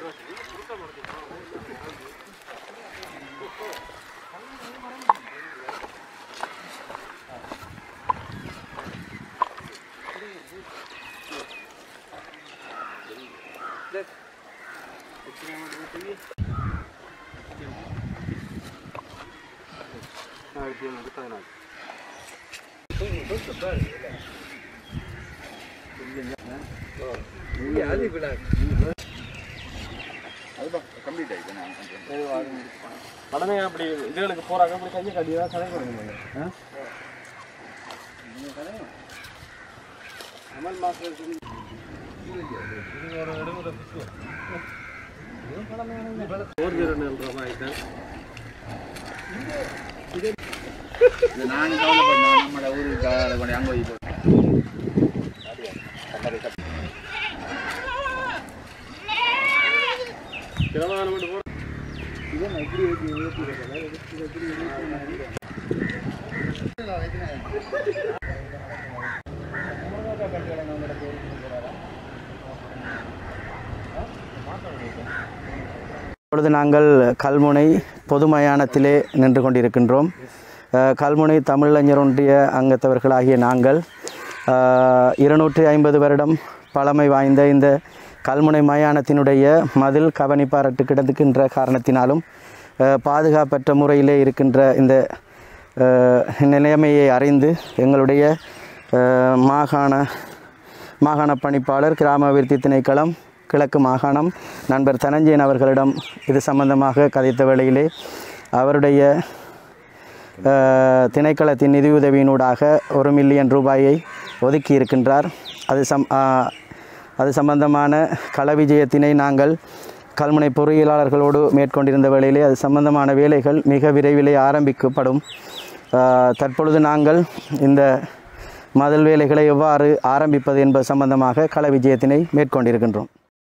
கடமை அப்படி இதுகளுக்கு போறாங்க அப்படி கையை கட்டிதான் கடை கொடுங்க அமல் மாஸ்டர் ஒரு இடமுறை நான் நம்ம ஊருக்கு அங்கே போய் இப்பொழுது நாங்கள் கல்முனை பொது மயானத்திலே நின்று கொண்டிருக்கின்றோம். கல்முனை தமிழறிஞர் ஒன்றிய அங்கத்தவர்களாகிய நாங்கள் 250 வருடம் பழமை வாய்ந்த இந்த கல்முனை மயானத்தினுடைய மதில் கவனிப்பாரட்டு கிடக்கின்ற காரணத்தினாலும் பாதுகாப்பற்ற முறையிலே இருக்கின்ற இந்த நிலைமையை அறிந்து எங்களுடைய மாகாண பணிப்பாளர் கிராம அபிவிருத்தி திணைக்களம் கிழக்கு மாகாணம் நண்பர் தனஞ்சயன் அவர்களிடம் இது சம்பந்தமாக கதைத்த வேளையிலே அவருடைய திணைக்களத்தின் நிதியுதவியினூடாக 1 மில்லியன் ரூபாயை ஒதுக்கி இருக்கின்றார். அது சம்பந்தமான கள விஜயத்தினை நாங்கள் கல்முனை பொறியியலாளர்களோடு மேற்கொண்டிருந்த வேளையிலே அது சம்பந்தமான வேலைகள் மிக விரைவிலே ஆரம்பிக்கப்படும். தற்பொழுது நாங்கள் இந்த மதில் வேலைகளை எவ்வாறு ஆரம்பிப்பது என்பது சம்பந்தமாக கள விஜயத்தினை மேற்கொண்டிருக்கின்றோம்.